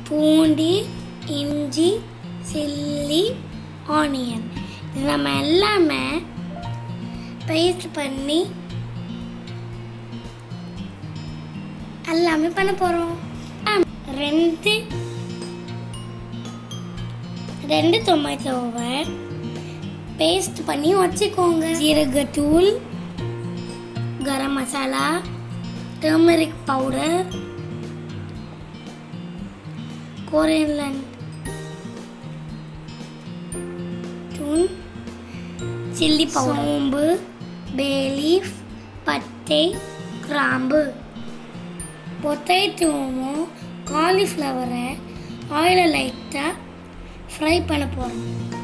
பூண்டு, இஞ்சி, chilli, onion இது நம்ம எல்லாமே பேஸ்ட் பண்ணி எல்லாமே பண்ண போகிறோம். ரெண்டு டொமேட்டோவை பேஸ்ட் பண்ணி வச்சுக்கோங்க. ஜீரகத்தூள், garam masala, turmeric powder, coriander தூள், சில்லி பவுடர், சோம்பு, பே லீஃப், பட்டை, கிராம்பு, பொட்டேட்டோவும் காலிஃப்ளவரை ஆயிலில் லைட்டாக ஃப்ரை பண்ண போகிறோம்.